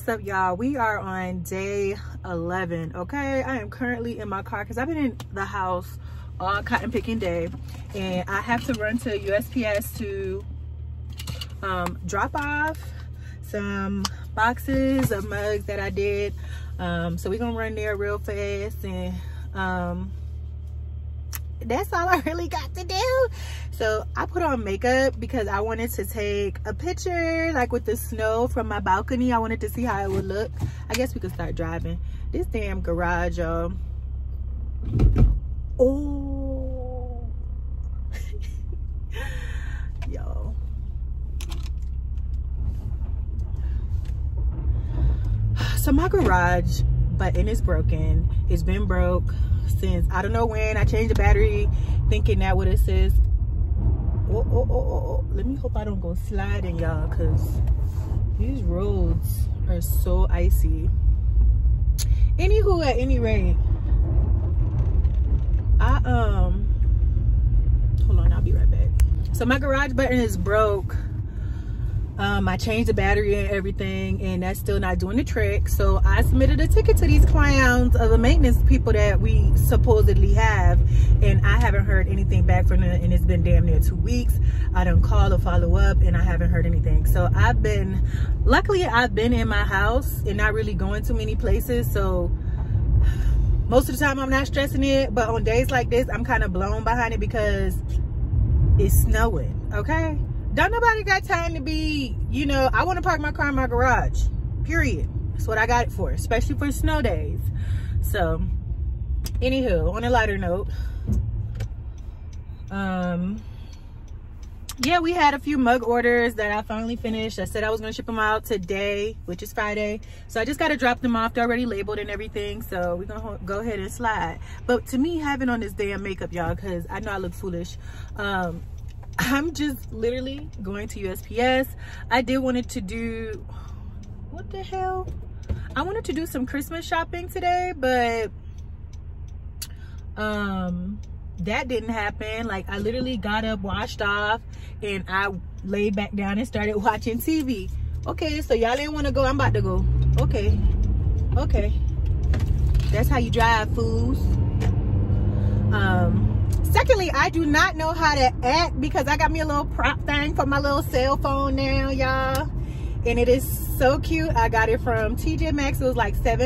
What's up, y'all? We are on day 11. Okay, I am currently in my car because I've been in the house all cotton picking day, and I have to run to USPS to drop off some boxes of mugs that I did. So we're gonna run there real fast, and that's all I really got to do. So I put on makeup because I wanted to take a picture like with the snow from my balcony. I wanted to see how it would look. I guess we could start driving. This damn garage, y'all. Oh. Yo. So my garage button is broken. It's been broke since I don't know when. I changed the battery thinking that would assist. Oh. Let me hope I don't go sliding, y'all, because these roads are so icy. Anywho, at any rate, hold on, I'll be right back. So my garage button is broke. I changed the battery and everything, and that's still not doing the trick. So I submitted a ticket to these clowns of the maintenance people that we supposedly have, and I haven't heard anything back from them, and it's been damn near 2 weeks. I done call or follow up, and I haven't heard anything. So luckily I've been in my house and not really going to many places, so most of the time I'm not stressing it. But on days like this, I'm kind of blown behind it because it's snowing. Okay, don't nobody got time to be, you know, I want to park my car in my garage, period. That's what I got it for, especially for snow days. So anywho, on a lighter note, yeah, we had a few mug orders that I finally finished. I said I was going to ship them out today, which is Friday. So I just got to drop them off. They're already labeled and everything. So we're going to go ahead and slide. But to me, having on this damn makeup, y'all, because I know I look foolish, I'm just literally going to USPS. I did wanted to do, what the hell? I wanted to do some Christmas shopping today, but that didn't happen. Like, I literally got up, washed off, and I laid back down and started watching TV. Okay, so y'all didn't want to go. I'm about to go. Okay. That's how you drive, fools. Secondly, I do not know how to act because I got me a little prop thing for my little cell phone now, y'all. And it is so cute. I got it from TJ Maxx. It was like $7.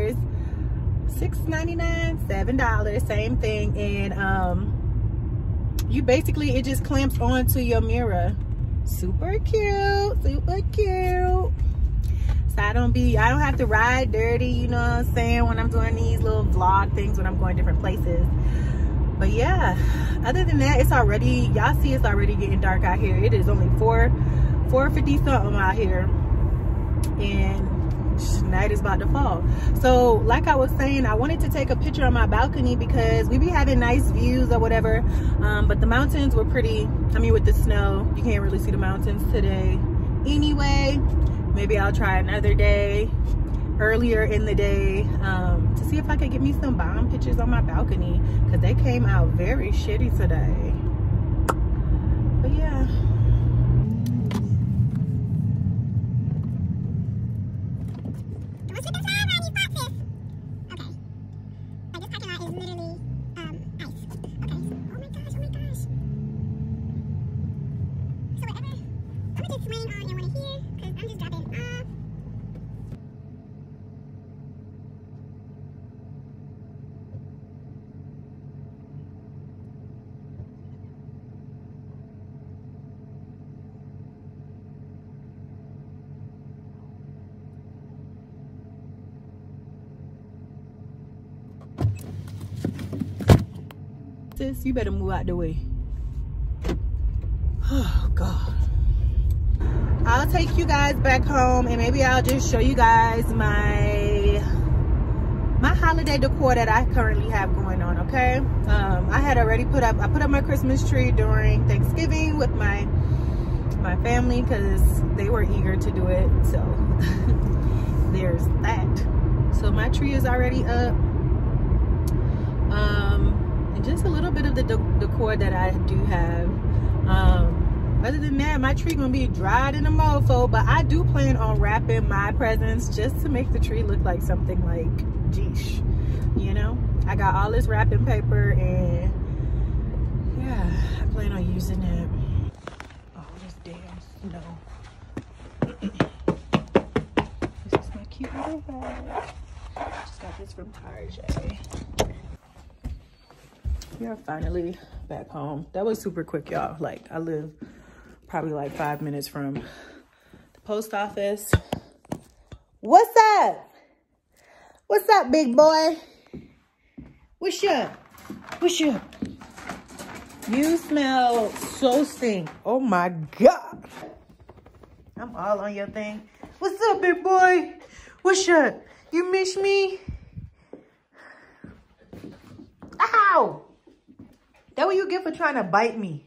$6.99, $7, same thing. And you basically, it just clamps onto your mirror. Super cute, super cute. So I don't have to ride dirty, you know what I'm saying, when I'm doing these little vlog things when I'm going different places. But yeah, other than that, it's already, y'all see, it's already getting dark out here. It is only 4:50 something out here, and night is about to fall. So like I was saying, I wanted to take a picture on my balcony because we be having nice views or whatever, but the mountains were pretty, I mean, with the snow, you can't really see the mountains today anyway. Maybe I'll try another day, earlier in the day, to see if I could get me some bomb pictures on my balcony, because they came out very shitty today. But yeah. Sis, you better move out the way. Oh God. I'll take you guys back home, and maybe I'll just show you guys my holiday decor that I currently have going on. Okay, I had already put up my Christmas tree during Thanksgiving with my family because they were eager to do it. So there's that. So my tree is already up. And just a little bit of the decor that I do have. Other than that, my tree gonna be dried in a mofo, but I do plan on wrapping my presents just to make the tree look like something like geesh, you know? I got all this wrapping paper and yeah, I plan on using it. Oh, this damn snow. This is my cute little bag. Just got this from Tarjay. We are finally back home. That was super quick, y'all. Like, I live probably like 5 minutes from the post office. What's up? What's up, big boy? What's up? What's up? You smell so stink. Oh my God. I'm all on your thing. What's up, big boy? What's up? You miss me? Ow! That what you get for trying to bite me.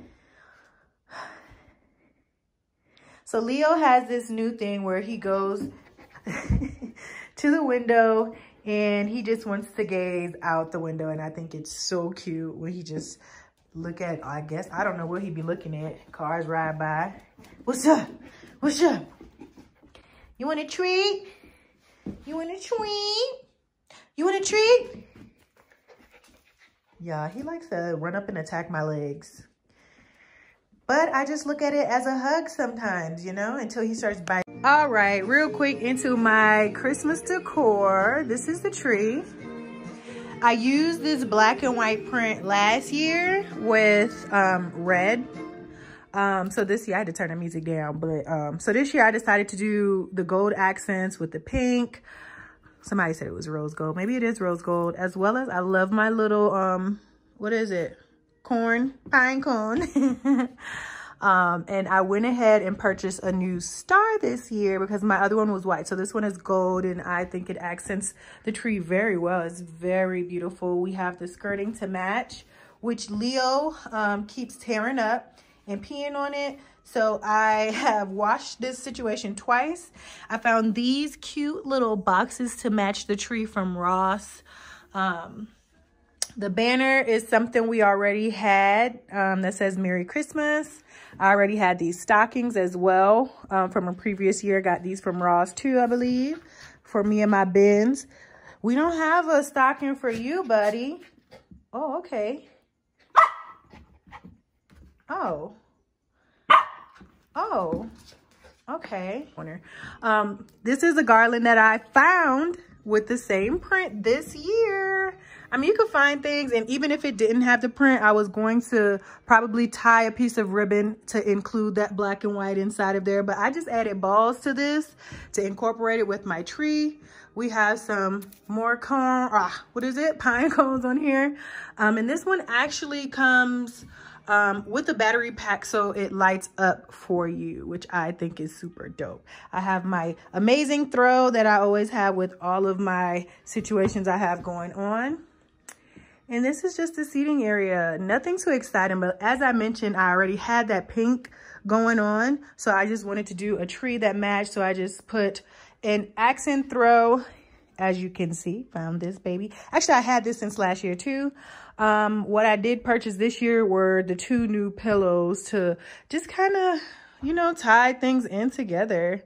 So Leo has this new thing where he goes to the window and he just wants to gaze out the window. And I think it's so cute when he just look at, I guess, I don't know what he'd be looking at. Cars ride by. What's up? What's up? You want a treat? You want a treat? You want a treat? Yeah, he likes to run up and attack my legs. But I just look at it as a hug sometimes, you know, until he starts biting. All right, real quick into my Christmas decor. This is the tree. I used this black and white print last year with red. So this year I had to turn the music down, but so this year I decided to do the gold accents with the pink. Somebody said it was rose gold. Maybe it is rose gold, as well as I love my little, what is it? Pine cone. And I went ahead and purchased a new star this year because my other one was white. So this one is gold and I think it accents the tree very well. It's very beautiful. We have the skirting to match, which Leo keeps tearing up and peeing on it. So I have washed this situation twice. I found these cute little boxes to match the tree from Ross. The banner is something we already had that says Merry Christmas. I already had these stockings as well from a previous year. Got these from Ross too, I believe, for me and my bins. We don't have a stocking for you, buddy. Oh, okay. Oh. Oh, okay. This is a garland that I found with the same print this year. I mean, you could find things, and even if it didn't have the print, I was going to probably tie a piece of ribbon to include that black and white inside of there. But I just added balls to this to incorporate it with my tree. We have some more pine cones on here. And this one actually comes with a battery pack, so it lights up for you, which I think is super dope. I have my amazing throw that I always have with all of my situations I have going on. And this is just the seating area. Nothing too exciting, but as I mentioned, I already had that pink going on. So I just wanted to do a tree that matched. So I just put an accent throw, as you can see, found this baby. Actually, I had this since last year too. What I did purchase this year were the 2 new pillows to just kind of, you know, tie things in together.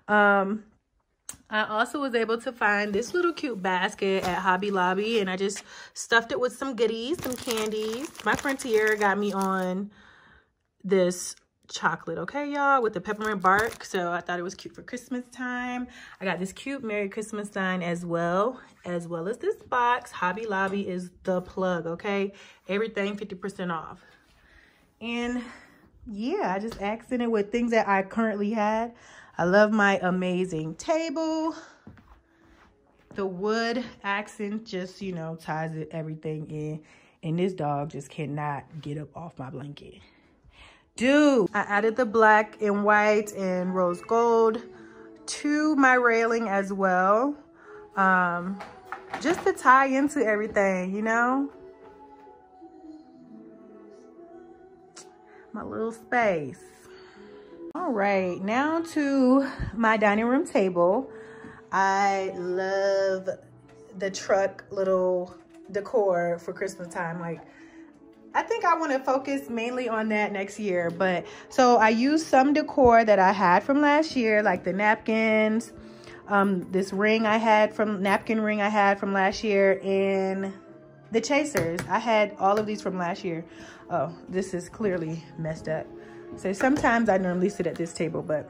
I also was able to find this little cute basket at Hobby Lobby, and I just stuffed it with some goodies, some candies. My friend Tiara got me on this chocolate, okay, y'all, with the peppermint bark. So I thought it was cute for Christmas time. I got this cute Merry Christmas sign as well as this box. Hobby Lobby is the plug, okay? Everything 50% off. And yeah, I just accented with things that I currently had. I love my amazing table. The wood accent just, you know, ties everything in. And this dog just cannot get up off my blanket. Dude, I added the black and white and rose gold to my railing as well. Just to tie into everything, you know? My little space. All right, now to my dining room table. I love the truck little decor for Christmas time. Like, I think I want to focus mainly on that next year. But so I used some decor that I had from last year, like the napkins, this ring I had from napkin ring I had from last year, and the chasers. I had all of these from last year. Oh, this is clearly messed up. So sometimes I normally sit at this table, but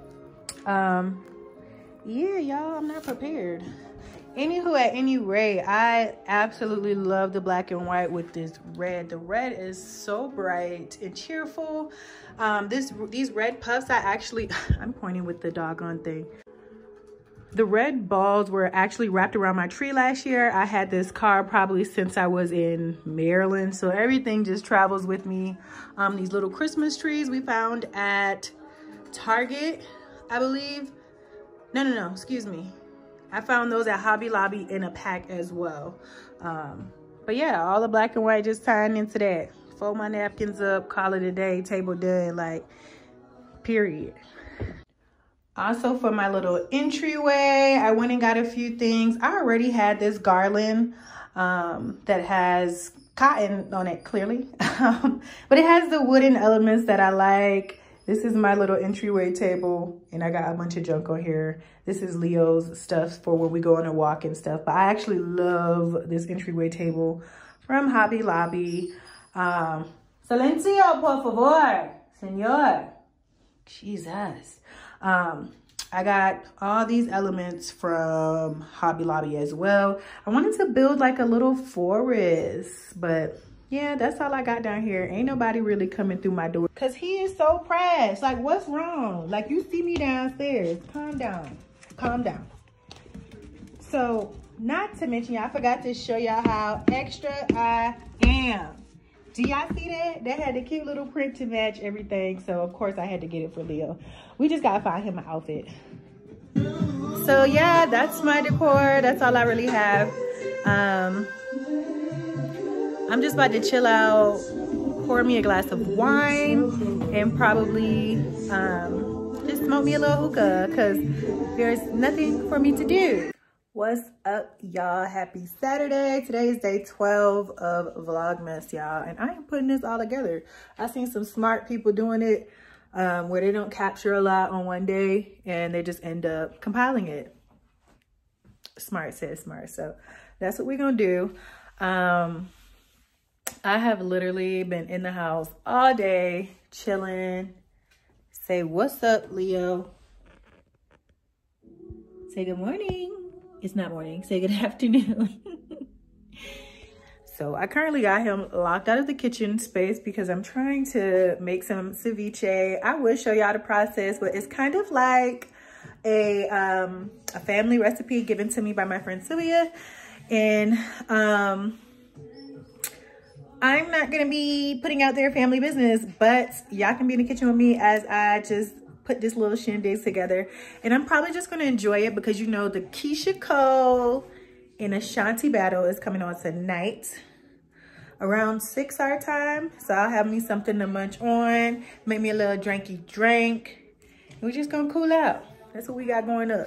yeah, y'all, I'm not prepared. Anywho, at any rate, I absolutely love the black and white with this red. The red is so bright and cheerful. These red puffs, I'm pointing with the doggone thing. The red balls were actually wrapped around my tree last year. I had this car probably since I was in Maryland, so everything just travels with me. These little Christmas trees we found at Target, I believe. No, excuse me. I found those at Hobby Lobby in a pack as well. But yeah, all the black and white just tying into that. Fold my napkins up, call it a day, table done, like, period. Also, for my little entryway, I went and got a few things. I already had this garland that has cotton on it, clearly. But it has the wooden elements that I like. This is my little entryway table, and I got a bunch of junk on here. This is Leo's stuff for when we go on a walk and stuff. But I actually love this entryway table from Hobby Lobby. Silencio, por favor, señor. Jesus. I got all these elements from Hobby Lobby as well. I wanted to build like a little forest, but yeah, that's all I got down here. Ain't nobody really coming through my door because he is so pressed. Like, what's wrong? Like, you see me downstairs. Calm down. Calm down. So, not to mention, I forgot to show y'all how extra I am. Do y'all see that? That had the cute little print to match everything. So, of course, I had to get it for Leo. We just got to find him an outfit. So, yeah, that's my decor. That's all I really have. I'm just about to chill out, pour me a glass of wine, and probably just smoke me a little hookah because there's nothing for me to do. What's up, y'all? Happy Saturday. Today is day 12 of Vlogmas, y'all, and I am putting this all together. I've seen some smart people doing it where they don't capture a lot on one day and they just end up compiling it. Smart says smart, so that's what we're gonna do. I have literally been in the house all day, chilling. Say, what's up, Leo? Say good morning. It's not morning. Say good afternoon. So I currently got him locked out of the kitchen space because I'm trying to make some ceviche. I will show y'all the process, but it's kind of like a family recipe given to me by my friend Sylvia. And I'm not gonna be putting out their family business, but y'all can be in the kitchen with me as I just put this little shindig together. And I'm probably just gonna enjoy it because, you know, the Keyshia Cole and Ashanti battle is coming on tonight around 6 our time. So I'll have me something to munch on, make me a little drinky drink. And we're just gonna cool out. That's what we got going up.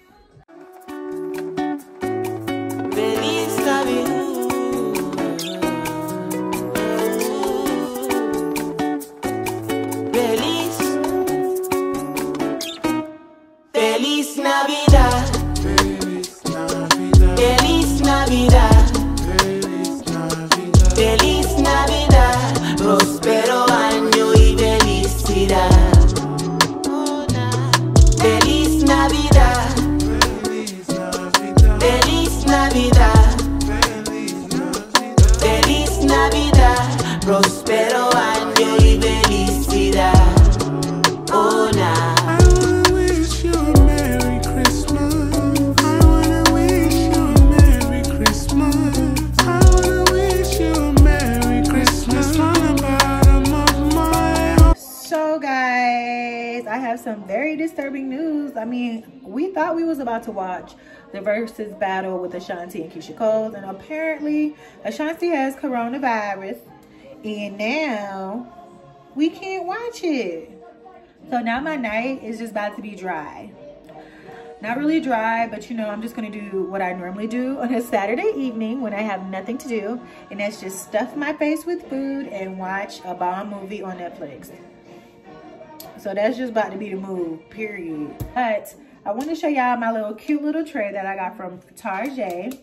Feliz Navidad, Feliz Navidad, Feliz Navidad, próspero año y felicidad. Feliz Navidad, Feliz Navidad, Feliz Navidad, próspero año y felicidad. Oh, nah. Some very disturbing news. I mean, we thought we was about to watch the versus battle with Ashanti and Keyshia Cole, and apparently Ashanti has coronavirus and now we can't watch it. So now my night is just about to be dry. Not really dry, but you know, I'm just gonna do what I normally do on a Saturday evening when I have nothing to do, and that's just stuff my face with food and watch a bomb movie on Netflix. So that's just about to be the move, period. But I want to show y'all my little cute little tray that I got from Target.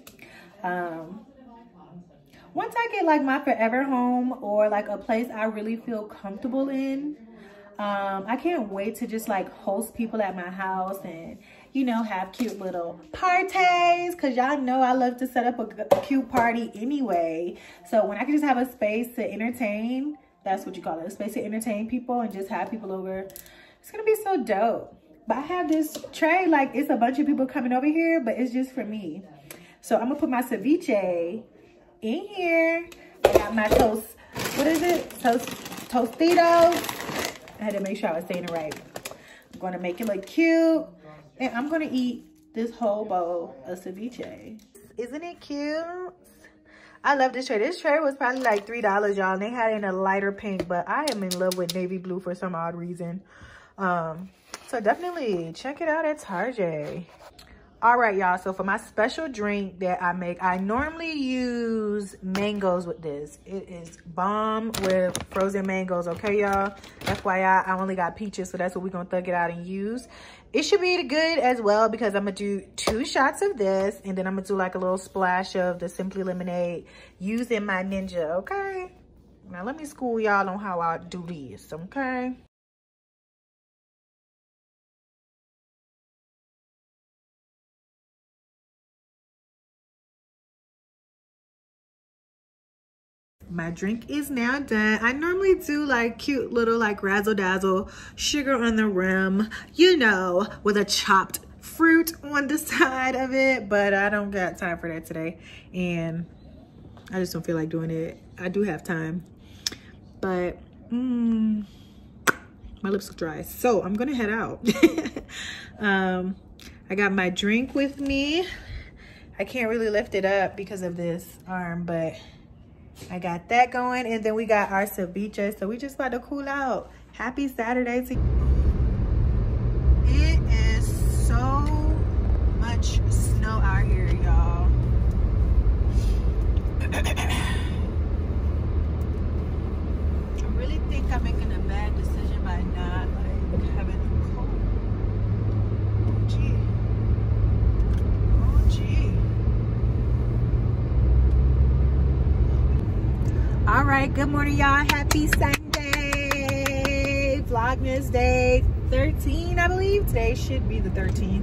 Once I get like my forever home or like a place I really feel comfortable in, I can't wait to just like host people at my house and, you know, have cute little parties, because y'all know I love to set up a cute party anyway. So when I can just have a space to entertain, that's what you call it, a space to entertain people and just have people over, it's gonna be so dope. But I have this tray, like it's a bunch of people coming over here, but it's just for me. So I'm gonna put my ceviche in here. I got my toast, what is it? Tostitos. I had to make sure I was saying it right. I'm gonna make it look cute. And I'm gonna eat this whole bowl of ceviche. Isn't it cute? I love this tray. This tray was probably like $3, y'all. And they had it in a lighter pink, but I am in love with navy blue for some odd reason. So definitely check it out at Target. All right, y'all. So for my special drink that I make, I normally use mangoes with this. It is bomb with frozen mangoes, okay, y'all? FYI, I only got peaches, so that's what we're gonna thug it out and use. It should be good as well because I'm gonna do 2 shots of this, and then I'm gonna do like a little splash of the Simply Lemonade using my Ninja, okay? Now let me school y'all on how I do this, okay? My drink is now done. I normally do like cute little like razzle dazzle, sugar on the rim, you know, with a chopped fruit on the side of it, but I don't got time for that today, and I just don't feel like doing it. I do have time, but my lips are dry, so I'm gonna head out. I got my drink with me. I can't really lift it up because of this arm, but I got that going, and then we got our ceviche, so we just about to cool out. Happy Saturday to you. It is so much snow out here, y'all. I really think I'm making a bad decision by not like having a coat. Oh gee. Oh gee. All right, good morning, y'all. Happy Sunday. Vlogmas day 13, I believe. Today should be the 13th.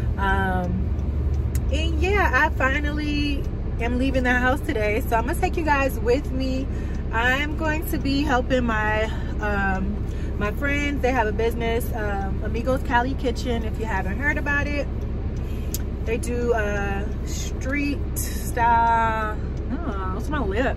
And yeah, I finally am leaving the house today, so I'm gonna take you guys with me. I'm going to be helping my my friends. They have a business, Amigos Cali Kitchen, if you haven't heard about it. They do street style, oh, what's my lip?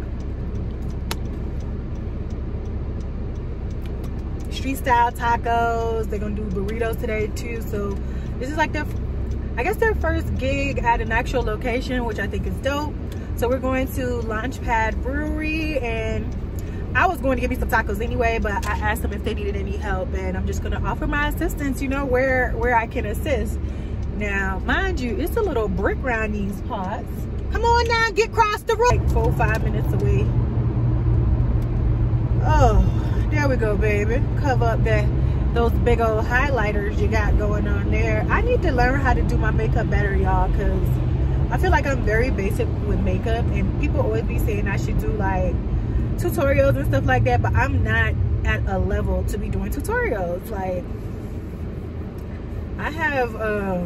Street style tacos. They're gonna do burritos today too, so this is like their, I guess, their first gig at an actual location, which I think is dope. So we're going to Launchpad Brewery, and I was going to give me some tacos anyway, but I asked them if they needed any help, and I'm just gonna offer my assistance, you know, where I can assist. Now mind you, it's a little brick around these pots. Come on now, get across the road. Like 4 or 5 minutes away. Oh, there we go, baby. Cover up those big old highlighters you got going on there. I need to learn how to do my makeup better, y'all, because I feel like I'm very basic with makeup, and people always be saying I should do like tutorials and stuff like that, but I'm not at a level to be doing tutorials. Like, I have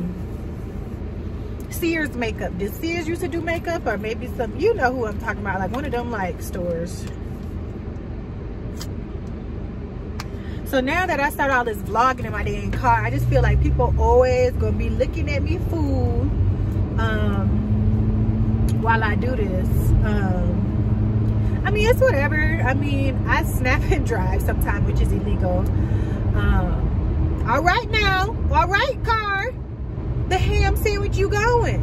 Sears makeup. Did Sears used to do makeup? Or maybe some, you know who I'm talking about, like one of them like stores. So now that I started all this vlogging in my dang car, I just feel like people always gonna be looking at me fool while I do this. I mean, it's whatever. I mean, I snap and drive sometimes, which is illegal. All right now, all right, car. The ham sandwich, you going?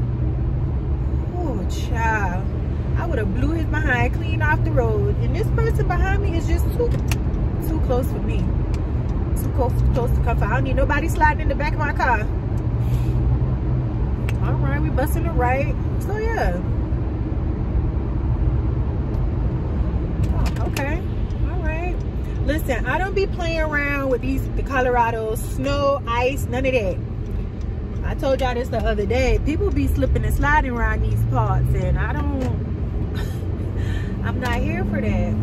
Oh, child. I would have blew his behind clean off the road. And this person behind me is just too close for me. Too close to comfort. I don't need nobody sliding in the back of my car. right, we busting it right. So yeah. Oh, okay. All right. Listen, I don't be playing around with the Colorado snow, ice, none of that. I told y'all this the other day. People be slipping and sliding around these parts, and I don't. I'm not here for that.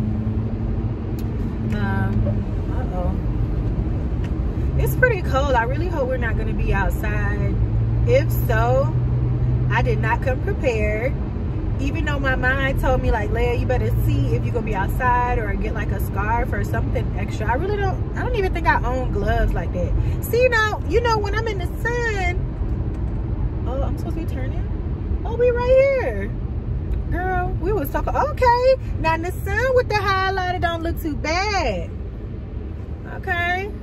Uh-oh. It's pretty cold. I really hope we're not going to be outside. If so, I did not come prepared. Even though my mind told me, like, Leia, you better see if you're going to be outside or get like a scarf or something extra. I don't even think I own gloves like that. See, you know, when I'm in the sun. Oh, I'm supposed to be turning? Oh, we right here. Girl, we was talking. Okay. Now in the sun with the highlighter don't look too bad. Okay.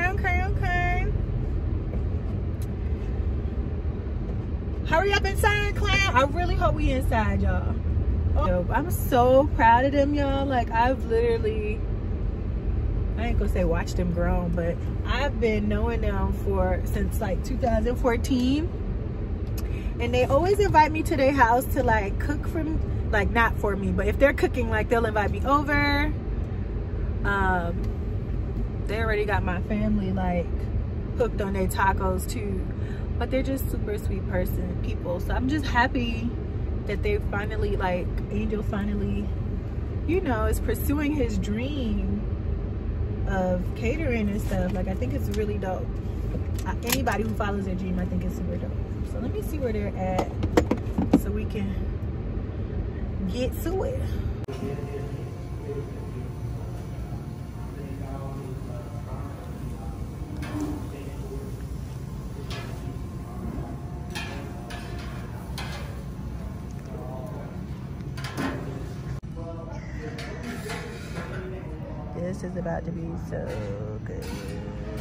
Hurry up inside, clown. I really hope we inside, y'all. Oh, I'm so proud of them, y'all. Like, I've literally, I ain't gonna say watch them grow, but I've been knowing them since like 2014. And they always invite me to their house to like cook for me. Like, not for me, but if they're cooking, like, they'll invite me over. They already got my family like hooked on their tacos too. But they're just super sweet people. So I'm just happy that they finally, like, Angel finally, you know, is pursuing his dream of catering and stuff. Like, I think it's really dope. Anybody who follows their dream, I think is super dope. So let me see where they're at so we can get to it. This is about to be so good.